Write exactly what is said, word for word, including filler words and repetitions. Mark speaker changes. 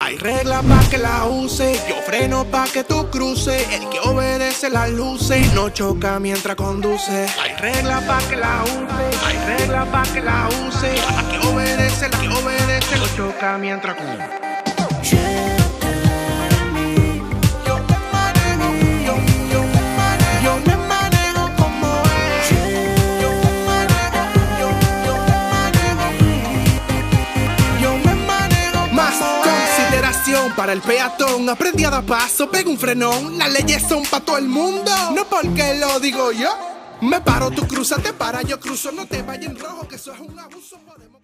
Speaker 1: Hay reglas pa' que la use, yo freno pa' que tú cruces. El que obedece las luces no choca mientras conduce. Hay reglas pa' que la use, hay reglas pa' que la use. El que obedece, el que obedece no choca mientras conduce. Para el peatón, aprendí a dar paso, pego un frenón. Las leyes son pa' todo el mundo, no porque lo digo yo. Me paro, tú cruzas, te para, yo cruzo. No te vayas en rojo, que eso es un abuso.